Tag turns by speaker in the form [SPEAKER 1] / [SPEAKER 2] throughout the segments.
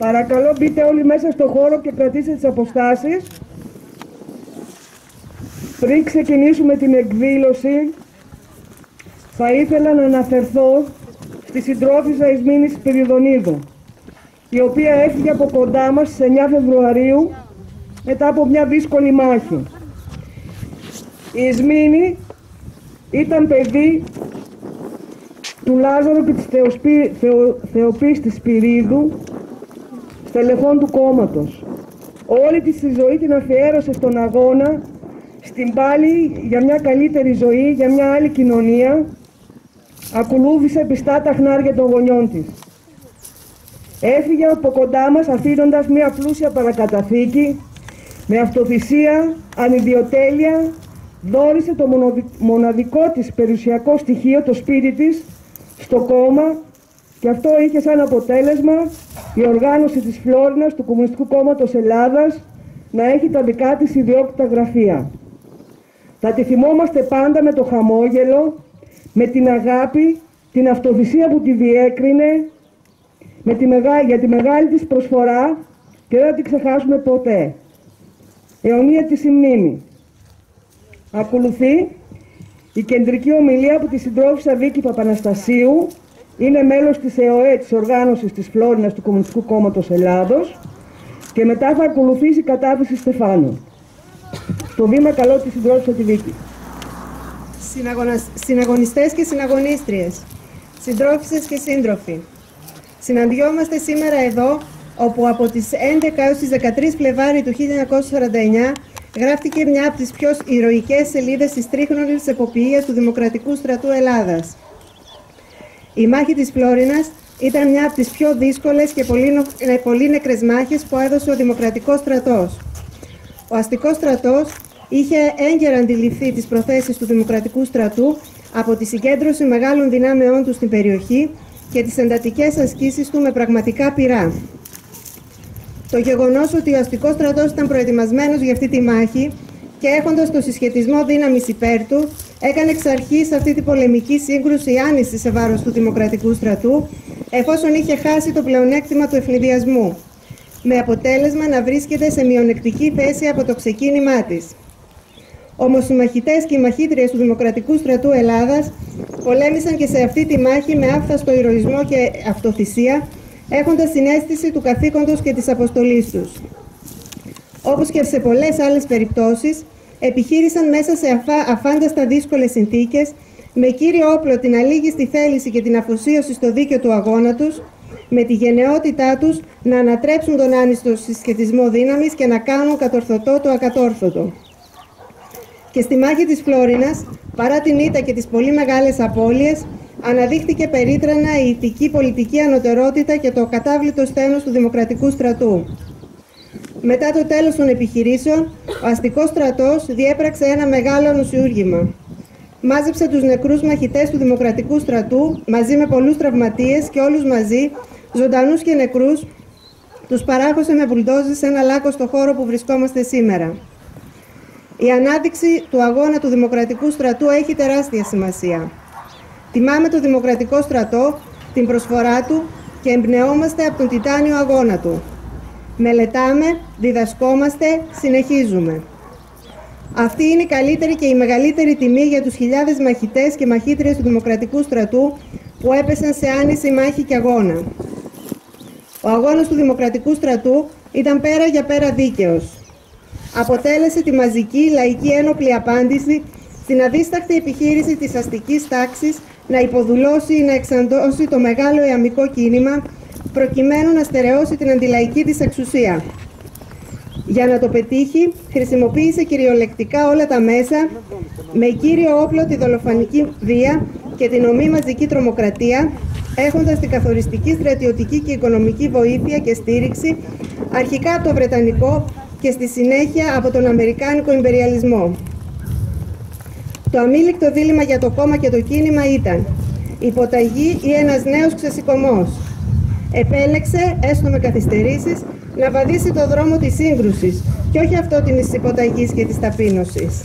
[SPEAKER 1] Παρακαλώ μπείτε όλοι μέσα στο χώρο και κρατήστε τις αποστάσεις. Πριν ξεκινήσουμε την εκδήλωση, θα ήθελα να αναφερθώ στη συντρόφισσα Ισμήνη Σπυριδονίδου, η οποία έφυγε από κοντά μας στις 9 Φεβρουαρίου μετά από μια δύσκολη μάχη. Η Ισμήνη ήταν παιδί του Λάζαρου και της Θεοπίστης Σπυρίδου, στελεχών του κόμματος. Όλη της τη ζωή την αφιέρωσε στον αγώνα, στην πάλη για μια καλύτερη ζωή, για μια άλλη κοινωνία. Ακολούθησε πιστά τα χνάρια των γονιών της. Έφυγε από κοντά μας αφήνοντας μια πλούσια παρακαταθήκη, με αυτοθυσία, ανιδιοτέλεια, δώρισε το μοναδικό της περιουσιακό στοιχείο, το σπίτι της, στο κόμμα, και αυτό είχε σαν αποτέλεσμα η οργάνωση της Φλόρινας του Κομμουνιστικού Κόμματος Ελλάδας να έχει τα δικά της ιδιόκτητα γραφεία. Θα τη θυμόμαστε πάντα με το χαμόγελο, με την αγάπη, την αυτοθυσία που τη διέκρινε, για τη μεγάλη της προσφορά, και δεν θα την ξεχάσουμε ποτέ. Αιωνία της η μνήμη. Ακολουθεί η κεντρική ομιλία από τη συντρόφισσα Βίκη Παπαναστασίου. Είναι μέλος της ΕΟΕ, της οργάνωσης της Φλόρινας του Κομμουνιστικού Κόμματος Ελλάδος, και μετά θα ακολουθήσει η κατάθεση Στεφάνου. Στο βήμα καλώ τη συντρόφισσα τη Βίκη.
[SPEAKER 2] Συναγωνιστές και συναγωνίστριες, συντρόφισσες και σύντροφοι, συναντιόμαστε σήμερα εδώ, όπου από τις 11 έως τις 13 Φλεβάρι του 1949 γράφτηκε μια από τις πιο ηρωικές σελίδες της τρίχρονης εποποιίας του Δημοκρατικού Στρατού Ελλάδας. Η μάχη της Φλόρινας ήταν μια από τις πιο δύσκολες και πολύ νεκρές μάχες που έδωσε ο Δημοκρατικός Στρατός. Ο αστικός στρατός είχε έγκαιρα αντιληφθεί τις προθέσεις του Δημοκρατικού Στρατού από τη συγκέντρωση μεγάλων δυνάμεών του στην περιοχή και τις εντατικές ασκήσεις του με πραγματικά πυρά. Το γεγονός ότι ο αστικός στρατός ήταν προετοιμασμένος για αυτή τη μάχη και έχοντας το συσχετισμό δύναμης υπέρ του, έκανε εξ αρχής αυτή την πολεμική σύγκρουση άνηση σε βάρος του Δημοκρατικού Στρατού, εφόσον είχε χάσει το πλεονέκτημα του ευνηδιασμού, με αποτέλεσμα να βρίσκεται σε μειονεκτική θέση από το ξεκίνημά της. Όμως οι μαχητές και οι μαχήτριες του Δημοκρατικού Στρατού Ελλάδας πολέμησαν και σε αυτή τη μάχη με άφθαστο ηρωισμό και αυτοθυσία, έχοντας την αίσθηση του καθήκοντος και της αποστολής τους. Όπως και σε πολλές άλλες περιπτώσεις, επιχείρησαν μέσα σε αφάνταστα δύσκολες συνθήκες, με κύριο όπλο την αλήγιστη θέληση και την αφοσίωση στο δίκαιο του αγώνα τους, με τη γενναιότητά τους να ανατρέψουν τον άνιστο συσχετισμό δύναμης και να κάνουν κατορθωτό το ακατόρθωτο. Και στη μάχη της Φλόρινας, παρά την ήττα και τις πολύ μεγάλες απώλειες, αναδείχθηκε περίτρανα η ηθική πολιτική ανωτερότητα και το ακατάβλητο σθένος του Δημοκρατικού Στρατού. Μετά το τέλος των επιχειρήσεων, ο αστικός στρατός διέπραξε ένα μεγάλο ανοσιούργημα. Μάζεψε τους νεκρούς μαχητές του Δημοκρατικού Στρατού, μαζί με πολλούς τραυματίες, και όλους μαζί, ζωντανούς και νεκρούς, τους παράχωσε με μπουλντόζες σε ένα λάκκο στο χώρο που βρισκόμαστε σήμερα. Η ανάδειξη του αγώνα του Δημοκρατικού Στρατού έχει τεράστια σημασία. Τιμάμε το Δημοκρατικό Στρατό, την προσφορά του, και εμπνεόμαστε από τον τιτάνιο αγώνα του. Μελετάμε, διδασκόμαστε, συνεχίζουμε. Αυτή είναι η καλύτερη και η μεγαλύτερη τιμή για τους χιλιάδες μαχητές και μαχήτριες του Δημοκρατικού Στρατού που έπεσαν σε άνηση μάχη και αγώνα. Ο αγώνας του Δημοκρατικού Στρατού ήταν πέρα για πέρα δίκαιος. Αποτέλεσε τη μαζική λαϊκή ένοπλη απάντηση στην αδίσταχτη επιχείρηση της αστικής τάξης να υποδουλώσει ή να εξαντώσει το μεγάλο ιαμικό κίνημα, προκειμένου να στερεώσει την αντιλαϊκή της εξουσία. Για να το πετύχει, χρησιμοποίησε κυριολεκτικά όλα τα μέσα, με κύριο όπλο τη δολοφονική βία και την ομή μαζική τρομοκρατία, έχοντας την καθοριστική στρατιωτική και οικονομική βοήθεια και στήριξη, αρχικά από το Βρετανικό και στη συνέχεια από τον Αμερικάνικο ιμπεριαλισμό. Το αμήλικτο δίλημμα για το κόμμα και το κίνημα ήταν υποταγή ή ένας νέος ξεσηκωμός. Επέλεξε, έστω με καθυστερήσεις, να βαδίσει το δρόμο της σύγκρουσης και όχι αυτό της υποταγής και της ταπείνωσης.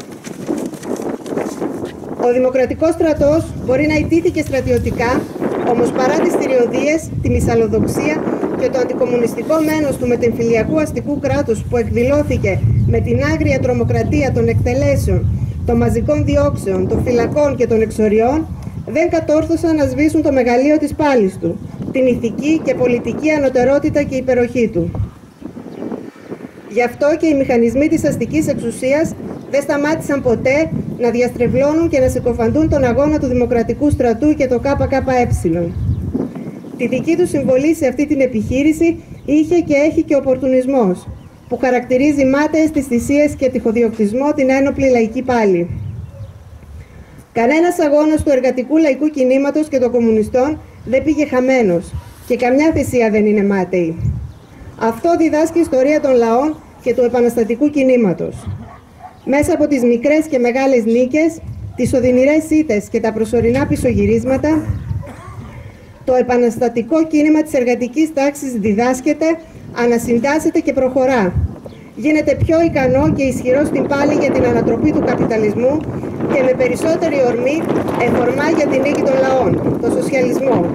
[SPEAKER 2] Ο Δημοκρατικός Στρατός μπορεί να ιτήθηκε στρατιωτικά, Όμως παρά τις θηριωδίες, τη μυσαλλοδοξία και το αντικομμουνιστικό μένος του μετεμφυλιακού αστικού κράτους που εκδηλώθηκε με την άγρια τρομοκρατία των εκτελέσεων, των μαζικών διώξεων, των φυλακών και των εξοριών, δεν κατόρθωσαν να σβήσουν το μεγαλείο της πάλης του, την ηθική και πολιτική ανωτερότητα και υπεροχή του. Γι' αυτό και οι μηχανισμοί της αστικής εξουσίας δεν σταμάτησαν ποτέ να διαστρεβλώνουν και να συκοφαντούν τον αγώνα του Δημοκρατικού Στρατού και το ΚΚΕ. Τη δική του συμβολή σε αυτή την επιχείρηση είχε και έχει και ο οπορτουνισμός, που χαρακτηρίζει μάταιες τις θυσίες και τυχοδιοκτισμό την ένοπλη λαϊκή πάλη. Κανένας αγώνας του εργατικού λαϊκού κινήματος και των κομμουνιστών δεν πήγε χαμένος και καμιά θυσία δεν είναι μάταιη. Αυτό διδάσκει η ιστορία των λαών και του επαναστατικού κινήματος. Μέσα από τις μικρές και μεγάλες νίκες, τις οδυνηρές ήττες και τα προσωρινά πισωγυρίσματα, το επαναστατικό κίνημα της εργατικής τάξης διδάσκεται, ανασυντάσσεται και προχωρά. Γίνεται πιο ικανό και ισχυρό στην πάλη για την ανατροπή του καπιταλισμού και με περισσότερη ορμή εφορμά για την νίκη των λαών, το σοσιαλισμό.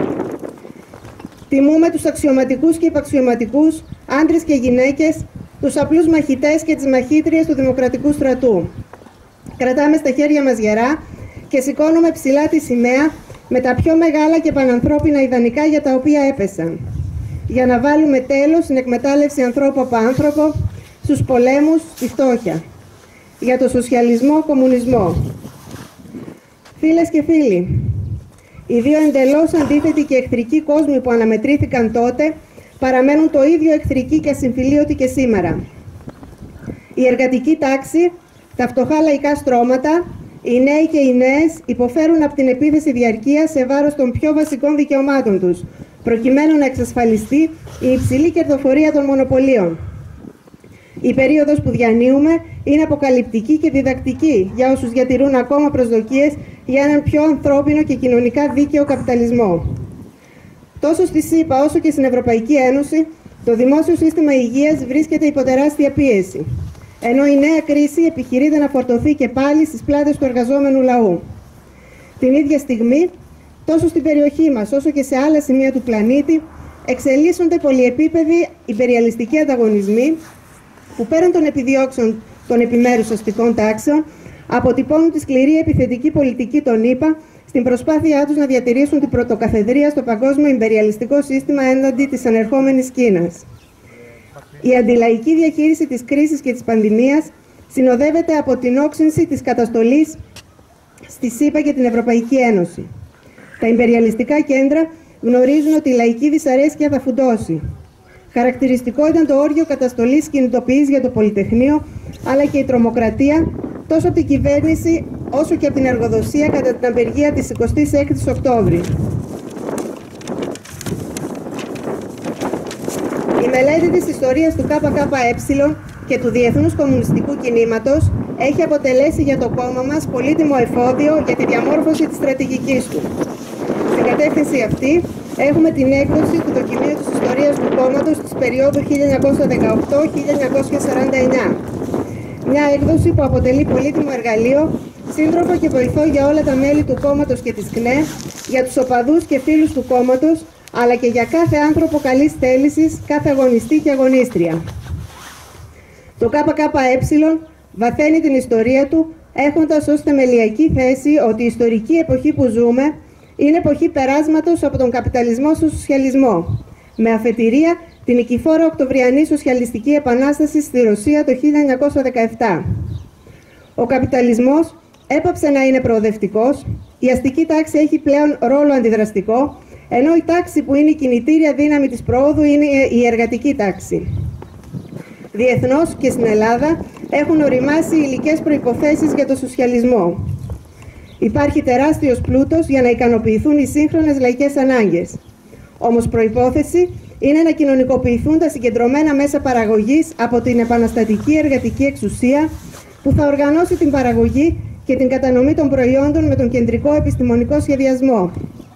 [SPEAKER 2] Τιμούμε τους αξιωματικούς και υπαξιωματικούς, άντρες και γυναίκες, τους απλούς μαχητές και τις μαχήτριες του Δημοκρατικού Στρατού. Κρατάμε στα χέρια μας γερά και σηκώνουμε ψηλά τη σημαία με τα πιο μεγάλα και πανανθρώπινα ιδανικά για τα οποία έπεσαν. Για να βάλουμε τέλος στην εκμετάλλευση ανθρώπου από άνθρωπο, στους πολέμους, στη φτώχεια. Για το σοσιαλισμό, κομμουνισμό. Φίλες και φίλοι, οι δύο εντελώς αντίθετοι και εχθρικοί κόσμοι που αναμετρήθηκαν τότε παραμένουν το ίδιο εχθρικοί και ασυμφιλίωτοι και σήμερα. Η εργατική τάξη, τα φτωχά λαϊκά στρώματα, οι νέοι και οι νέες υποφέρουν από την επίθεση διαρκείας σε βάρος των πιο βασικών δικαιωμάτων τους, προκειμένου να εξασφαλιστεί η υψηλή κερδοφορία των μονοπωλίων. Η περίοδος που διανύουμε είναι αποκαλυπτική και διδακτική για όσους διατηρούν ακόμα προσδοκίες για έναν πιο ανθρώπινο και κοινωνικά δίκαιο καπιταλισμό. Τόσο στη ΣΥΠΑ όσο και στην Ευρωπαϊκή Ένωση, το δημόσιο σύστημα υγείας βρίσκεται υπό τεράστια πίεση, ενώ η νέα κρίση επιχειρείται να φορτωθεί και πάλι στις πλάτες του εργαζόμενου λαού. Την ίδια στιγμή, τόσο στην περιοχή μας όσο και σε άλλα σημεία του πλανήτη, εξελίσσονται πολυεπίπεδοι υπεριαλιστικοί ανταγωνισμοί που πέραν των επιδιώξεων των επιμέρους αστικών τάξεων αποτυπώνουν τη σκληρή επιθετική πολιτική των ΗΠΑ στην προσπάθειά τους να διατηρήσουν την πρωτοκαθεδρία στο παγκόσμιο ιμπεριαλιστικό σύστημα έναντι της ανερχόμενης Κίνας. Η αντιλαϊκή διαχείριση της κρίσης και της πανδημίας συνοδεύεται από την όξυνση της καταστολής στη ΣΥΠΑ και την Ευρωπαϊκή Ένωση. Τα ιμπεριαλιστικά κέντρα γνωρίζουν ότι η λαϊκή δυσαρέσκεια θα φουντώσει. Χαρακτηριστικό ήταν το όργιο καταστολής κινητοποιής για το Πολυτεχνείο, αλλά και η τρομοκρατία τόσο από την κυβέρνηση όσο και από την εργοδοσία κατά την απεργία της 26ης Οκτώβρη. Η μελέτη της ιστορίας του ΚΚΕ και του Διεθνούς Κομμουνιστικού Κινήματος έχει αποτελέσει για το κόμμα μας πολύτιμο εφόδιο για τη διαμόρφωση της στρατηγικής του. Στην κατεύθυνση αυτή έχουμε την έκδοση του δοκιμίου της ιστορίας του κόμματος της περίοδου 1918-1949. Μια έκδοση που αποτελεί πολύτιμο εργαλείο, σύντροφο και βοηθό για όλα τα μέλη του κόμματος και της ΚΝΕ, για τους οπαδούς και φίλους του κόμματος, αλλά και για κάθε άνθρωπο καλής θέλησης, κάθε αγωνιστή και αγωνίστρια. Το ΚΚΕ βαθαίνει την ιστορία του, έχοντας ως θεμελιακή θέση ότι η ιστορική εποχή που ζούμε είναι εποχή περάσματος από τον καπιταλισμό στο σοσιαλισμό, με αφετηρία την νικηφόρα Οκτωβριανή Σοσιαλιστική Επανάσταση στη Ρωσία το 1917. Ο καπιταλισμός έπαψε να είναι προοδευτικός, η αστική τάξη έχει πλέον ρόλο αντιδραστικό, ενώ η τάξη που είναι η κινητήρια δύναμη της προόδου είναι η εργατική τάξη. Διεθνώς και στην Ελλάδα έχουν οριμάσει υλικές προϋποθέσεις για το σοσιαλισμό. Υπάρχει τεράστιος πλούτος για να ικανοποιηθούν οι σύγχρονες λαϊκές ανάγκες. Όμως προϋπόθεση είναι να κοινωνικοποιηθούν τα συγκεντρωμένα μέσα παραγωγής από την επαναστατική εργατική εξουσία που θα οργανώσει την παραγωγή και την κατανομή των προϊόντων με τον κεντρικό επιστημονικό σχεδιασμό.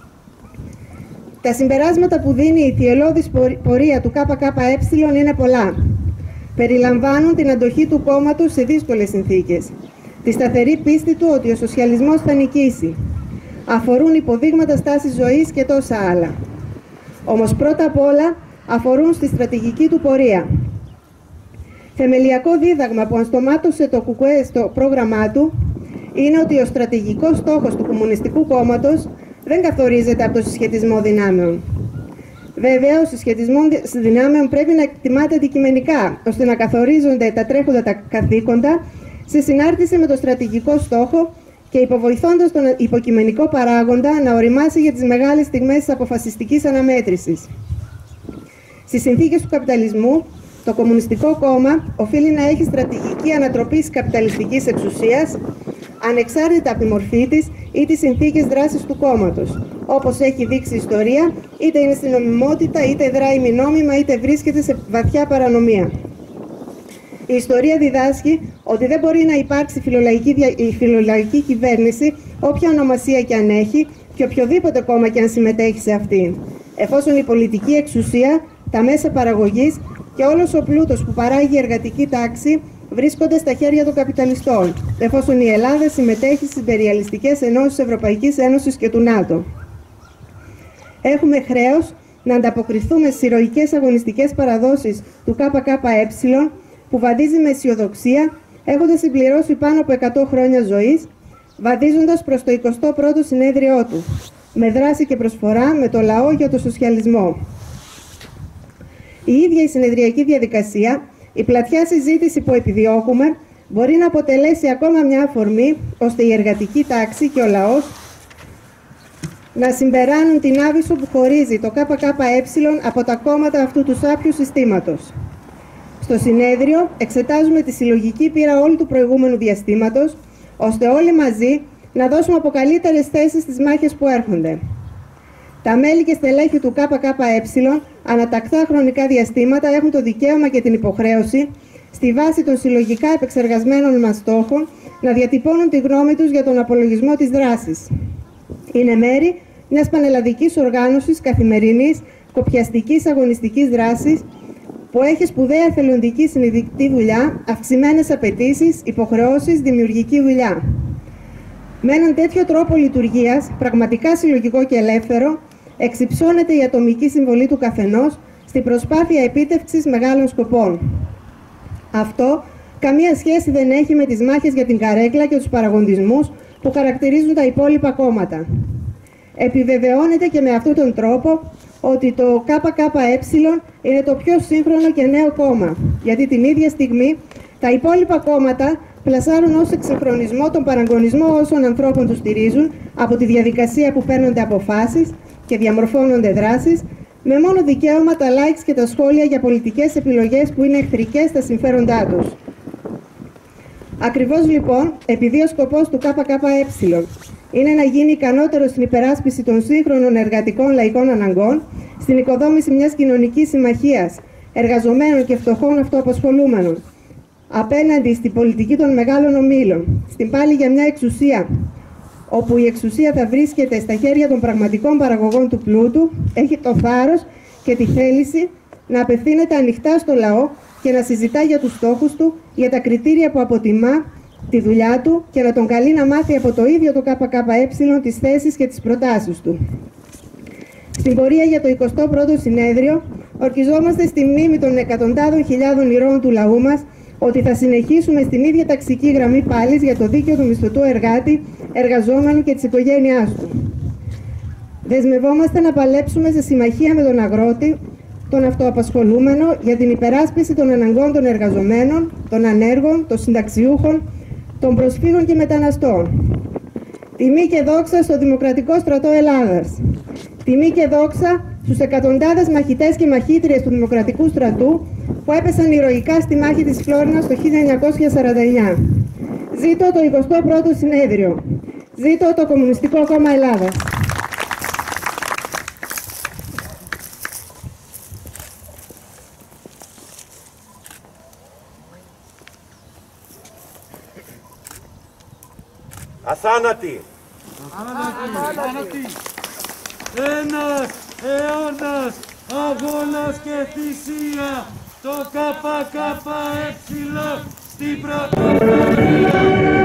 [SPEAKER 2] Τα συμπεράσματα που δίνει η θυελλώδης πορεία του ΚΚΕ είναι πολλά. Περιλαμβάνουν την αντοχή του κόμματος σε δύσκολες συνθήκες, τη σταθερή πίστη του ότι ο σοσιαλισμός θα νικήσει, αφορούν υποδείγματα στάσης ζωής και τόσα άλλα. Όμως πρώτα απ' όλα αφορούν στη στρατηγική του πορεία. Θεμελιακό δίδαγμα που ανστομάτωσε το ΚΚΕ στο πρόγραμμά του είναι ότι ο στρατηγικός στόχος του Κομμουνιστικού Κόμματος δεν καθορίζεται από το συσχετισμό δυνάμεων. Βέβαια, ο συσχετισμός δυνάμεων πρέπει να εκτιμάται αντικειμενικά, ώστε να καθορίζονται τα τρέχοντα τα καθήκοντα σε συνάρτηση με το στρατηγικό στόχο και υποβοηθώντας τον υποκειμενικό παράγοντα να οριμάσει για τις μεγάλες στιγμές της αποφασιστικής αναμέτρησης. Στις συνθήκες του καπιταλισμού, το Κομμουνιστικό Κόμμα οφείλει να έχει στρατηγική ανατροπή της καπιταλιστικής εξουσίας, ανεξάρτητα από τη μορφή της ή τις συνθήκες δράσης του κόμματος, όπως έχει δείξει η ιστορία, είτε είναι στην νομιμότητα, είτε δράει μη νόμιμα, είτε βρίσκεται σε βαθιά παρανομία. Η ιστορία διδάσκει ότι δεν μπορεί να υπάρξει φιλολαϊκή κυβέρνηση, όποια ονομασία και αν έχει, και οποιοδήποτε κόμμα και αν συμμετέχει σε αυτήν, εφόσον η πολιτική εξουσία, τα μέσα παραγωγής και όλος ο πλούτος που παράγει η εργατική τάξη βρίσκονται στα χέρια των καπιταλιστών, εφόσον η Ελλάδα συμμετέχει στις imperialιστικές ενώσεις της Ευρωπαϊκής Ένωσης και του ΝΑΤΟ. Έχουμε χρέος να ανταποκριθούμε στις ηρωικές αγωνιστικές παραδόσεις του ΚΚΕ, που βαδίζει με αισιοδοξία, έχοντας συμπληρώσει πάνω από 100 χρόνια ζωής, βαδίζοντας προς το 21ο συνέδριό του, με δράση και προσφορά με το λαό για το σοσιαλισμό. Η ίδια η συνεδριακή διαδικασία, η πλατιά συζήτηση που επιδιώκουμε, μπορεί να αποτελέσει ακόμα μια αφορμή ώστε η εργατική τάξη και ο λαός να συμπεράνουν την άβυσο που χωρίζει το ΚΚΕ από τα κόμματα αυτού του σάπιου συστήματος. Στο συνέδριο εξετάζουμε τη συλλογική πείρα όλου του προηγούμενου διαστήματος, ώστε όλοι μαζί να δώσουμε από καλύτερες θέσεις στις μάχες που έρχονται. Τα μέλη και στελέχη του ΚΚΕ ανατακτά χρονικά διαστήματα έχουν το δικαίωμα και την υποχρέωση, στη βάση των συλλογικά επεξεργασμένων μας στόχων, να διατυπώνουν τη γνώμη τους για τον απολογισμό της δράσης. Είναι μέρη μιας πανελλαδικής οργάνωσης καθημερινής κοπιαστικής αγωνιστικής δράσης, που έχει σπουδαία εθελοντική συνειδητική δουλειά, αυξημένες απαιτήσεις, υποχρεώσεις, δημιουργική δουλειά. Με έναν τέτοιο τρόπο λειτουργίας, πραγματικά συλλογικό και ελεύθερο, εξυψώνεται η ατομική συμβολή του καθενός στην προσπάθεια επίτευξης μεγάλων σκοπών. Αυτό καμία σχέση δεν έχει με τις μάχες για την καρέκλα και τους παραγοντισμούς που χαρακτηρίζουν τα υπόλοιπα κόμματα. Επιβεβαιώνεται και με αυτόν τον τρόπο ότι το ΚΚΕ είναι το πιο σύγχρονο και νέο κόμμα, γιατί την ίδια στιγμή τα υπόλοιπα κόμματα πλασάρουν ως εξυγχρονισμό τον παραγωνισμό όσων ανθρώπων τους στηρίζουν από τη διαδικασία που παίρνονται αποφάσεις και διαμορφώνονται δράσεις, με μόνο δικαίωμα τα likes και τα σχόλια για πολιτικές επιλογές που είναι εχθρικές στα συμφέροντά τους. Ακριβώς λοιπόν, επειδή ο σκοπός του ΚΚΕ είναι να γίνει ικανότερο στην υπεράσπιση των σύγχρονων εργατικών λαϊκών αναγκών, στην οικοδόμηση μιας κοινωνικής συμμαχίας εργαζομένων και φτωχών αυτοαπασχολούμενων, απέναντι στην πολιτική των μεγάλων ομίλων, στην πάλη για μια εξουσία, όπου η εξουσία θα βρίσκεται στα χέρια των πραγματικών παραγωγών του πλούτου, έχει το θάρρος και τη θέληση να απευθύνεται ανοιχτά στο λαό και να συζητά για τους στόχους του, για τα κριτήρια που αποτιμά τη δουλειά του και να τον καλεί να μάθει από το ίδιο το ΚΚΕ τις θέσεις και τις προτάσεις του. Στην πορεία για το 21ο συνέδριο, ορκιζόμαστε στη μνήμη των εκατοντάδων χιλιάδων ηρώων του λαού μας ότι θα συνεχίσουμε στην ίδια ταξική γραμμή πάλης για το δίκαιο του μισθωτού εργάτη, εργαζόμενου και της οικογένειάς του. Δεσμευόμαστε να παλέψουμε σε συμμαχία με τον αγρότη, τον αυτοαπασχολούμενο, για την υπεράσπιση των αναγκών των εργαζομένων, των ανέργων, των συνταξιούχων, των προσφύγων και μεταναστών. Τιμή και δόξα στο Δημοκρατικό Στρατό Ελλάδας. Τιμή και δόξα στους εκατοντάδες μαχητές και μαχήτριες του Δημοκρατικού Στρατού που έπεσαν ηρωικά στη μάχη της Φλόρινας το 1949. Ζήτω το 21ο συνέδριο. Ζήτω το Κομμουνιστικό Κόμμα Ελλάδας.
[SPEAKER 3] Αθάνατη!
[SPEAKER 4] Αθάνατη! Ένας αιώνας αγώνας και θυσία, το ΚΚΕ στην πρωτοπορία.